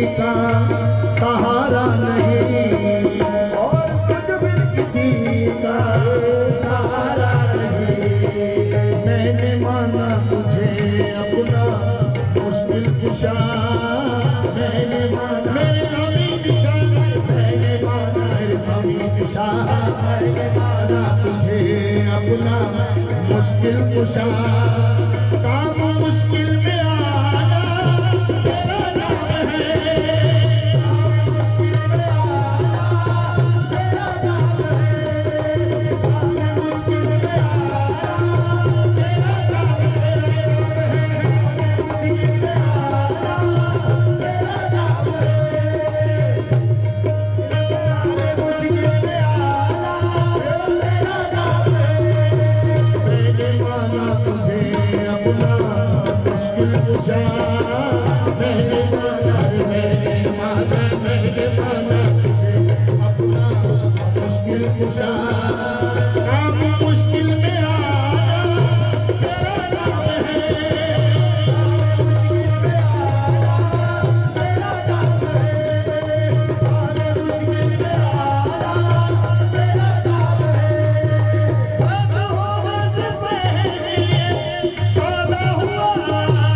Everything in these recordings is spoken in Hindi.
का सहारा नहीं, और तुझ बिन किसी का सहारा नहीं। मैंने माना तुझे अपना मुश्किल कुशा, मैंने माना मेरे अमीन शाह, मैंने माना मेरे अमीन शाह, मैंने माना तुझे अपना मुश्किल कुशा। काम मुश्किल में आना तेरा नाम है, काम मुश्किल में आना तेरा नाम है, काम मुश्किल में आना तेरा नाम है, काम मुश्किल में आना तेरा नाम है, काम मुश्किल में आना तेरा नाम है। मैंने माना तुझे अपना मुश्किल कुशा, मैंने माना तुझे अपना मुश्किल कुशा। काम मुश्किल में आना तेरा नाम है, काम मुश्किल में आना तेरा नाम है, काम मुश्किल में आना तेरा नाम है। अब हो से सौदा हुआ,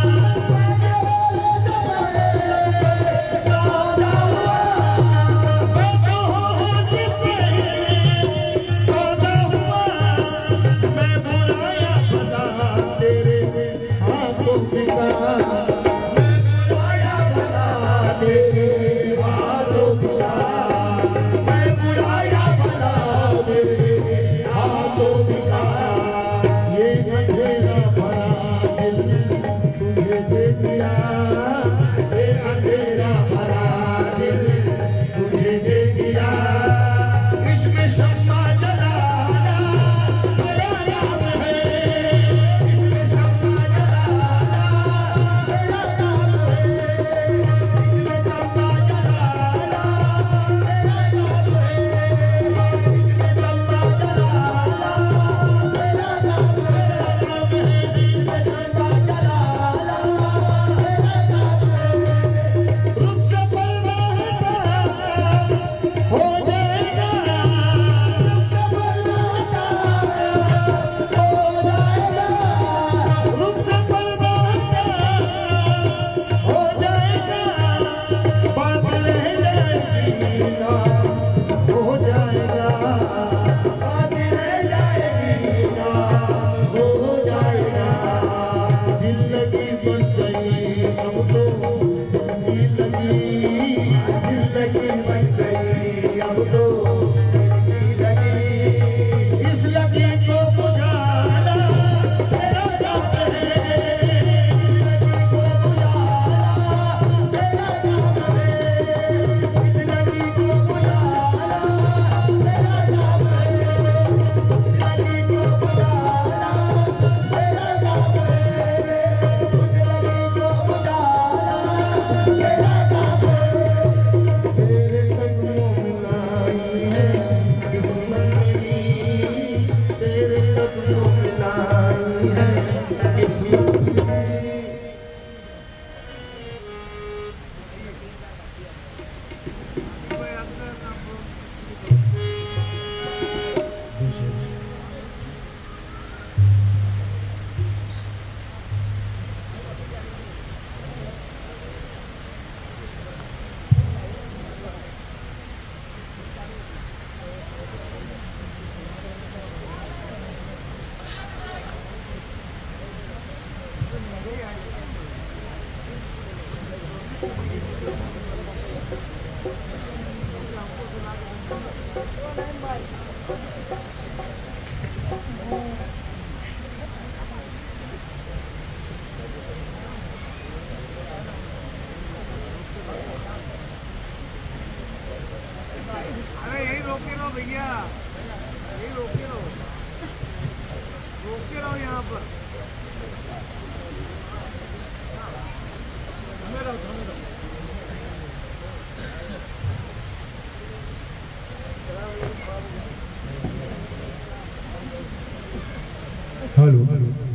भैया ये रोके रहो यहाँ पर। हेलो।